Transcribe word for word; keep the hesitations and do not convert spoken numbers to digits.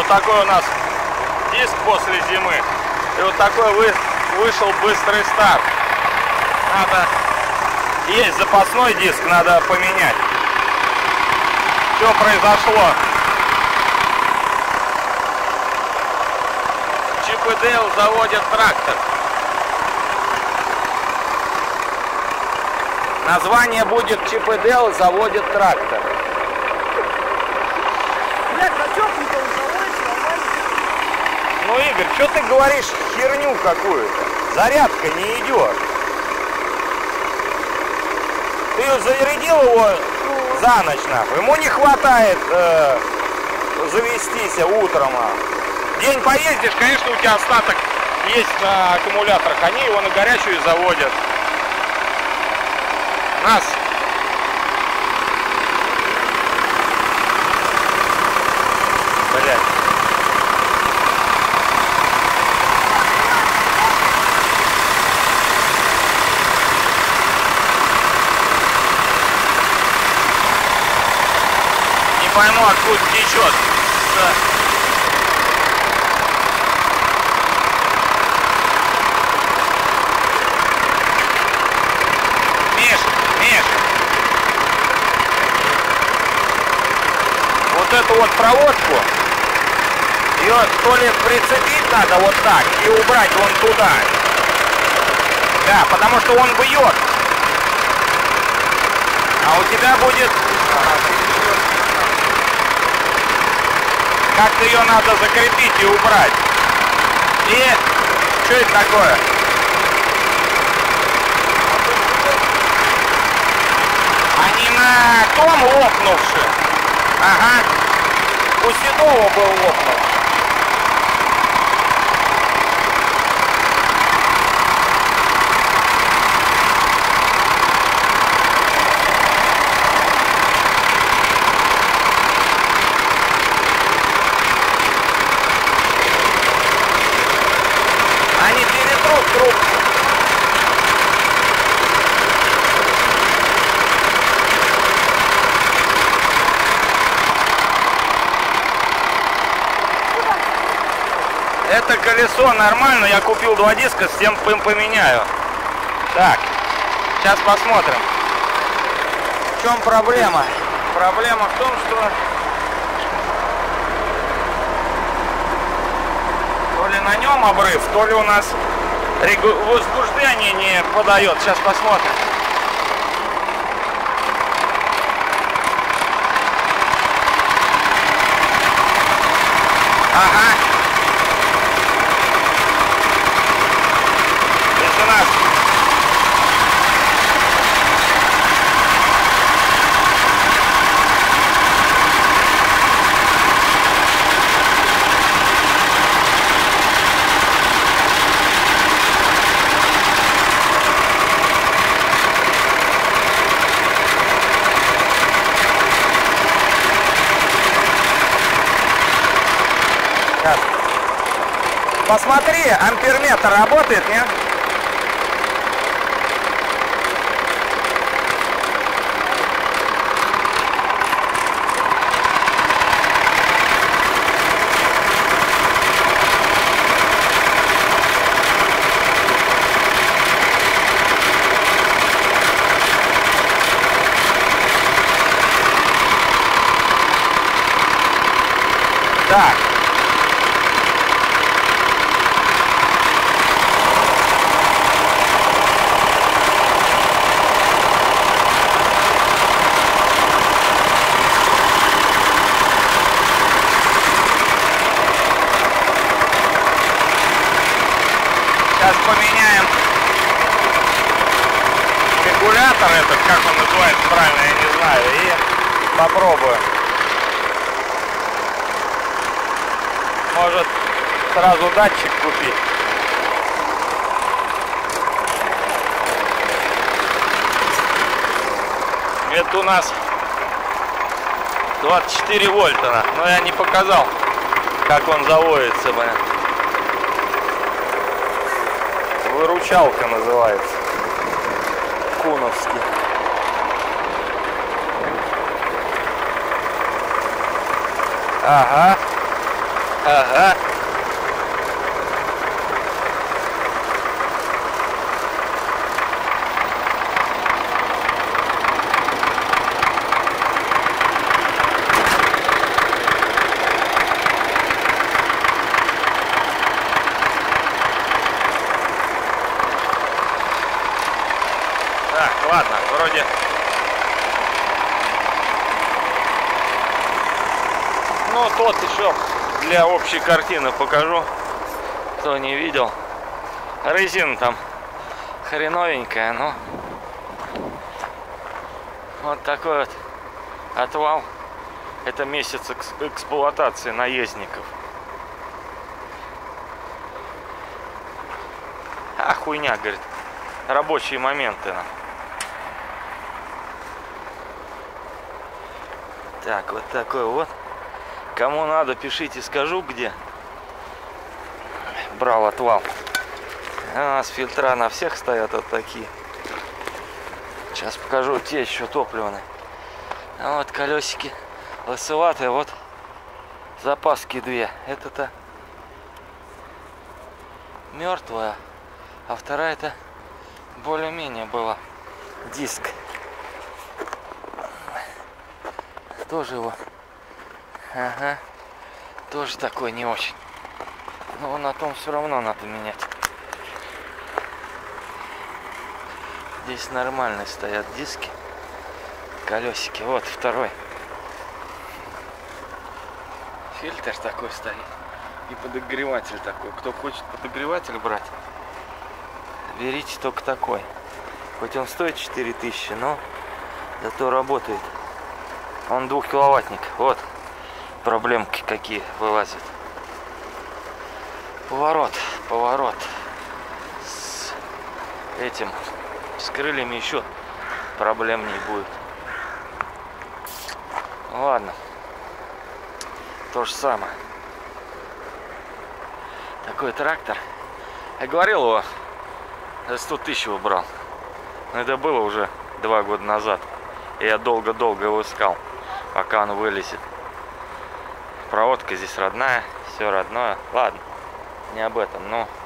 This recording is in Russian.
вот такой у нас диск после зимы. И вот такой вы, вышел быстрый старт. Надо, есть запасной диск, надо поменять. Что произошло? Чип и Дейл заводят трактор. Название будет Чип и Дейл заводит трактор. Ну, Игорь, что ты говоришь херню какую-то? Зарядка не идет. Ты зарядил его за ночь, нахуй. Ему не хватает э, завестись утром. День поездишь, конечно, у тебя остаток есть на аккумуляторах. Они его на горячую заводят. Нас. Блять. Не пойму, откуда течет. Миш, Миш. Вот эту вот проводку, ее то ли прицепить надо вот так и убрать вон туда. Да, потому что он бьет. А у тебя будет... Как-то ее надо закрепить и убрать. И что это такое? Они на том лопнувши. Ага. У Седова был лопнув. Они перетрут трубку. Это колесо нормально, я купил два диска, с тем поменяю. Так, сейчас посмотрим. В чем проблема? Проблема в том, что то ли на нем обрыв, то ли у нас возбуждение не подает. Сейчас посмотрим. Ага. Здесь у нас посмотри, амперметр работает, нет? Так. Сейчас поменяем регулятор этот, как он называется правильно, я не знаю, и попробую. Может сразу датчик купить. Это у нас двадцать четыре вольта, но я не показал, как он заводится, блин. Выручалка называется. Куновский. Ага. Ага. Так, ладно, вроде... Ну, тот еще для общей картины покажу, кто не видел. Резина там хреновенькая, но вот такой вот отвал. Это месяц экс- эксплуатации наездников. А, хуйня, говорит, рабочие моменты. Так, вот такой вот. Кому надо, пишите, скажу где. Брал отвал. У нас фильтра на всех стоят вот такие. Сейчас покажу, те еще топливные. А вот колесики лысоватые, вот запаски две. Это-то мертвая, а вторая-то более-менее была. Диск. Тоже его. Ага. Тоже такой не очень. Но на том все равно надо менять. Здесь нормальные стоят диски. Колесики. Вот второй. Фильтр такой стоит. И подогреватель такой. Кто хочет подогреватель брать, берите только такой. Хоть он стоит четыре тысячи, но зато работает. Он двухкиловаттник. Вот проблемки какие вылазят. Поворот, поворот. С этим, с крыльями еще проблем не будет. Ладно. То же самое. Такой трактор. Я говорил, его за сто тысяч его брал. Но это было уже два года назад. И я долго-долго его искал, пока он вылезет. Проводка здесь родная, все родное. Ладно, не об этом, но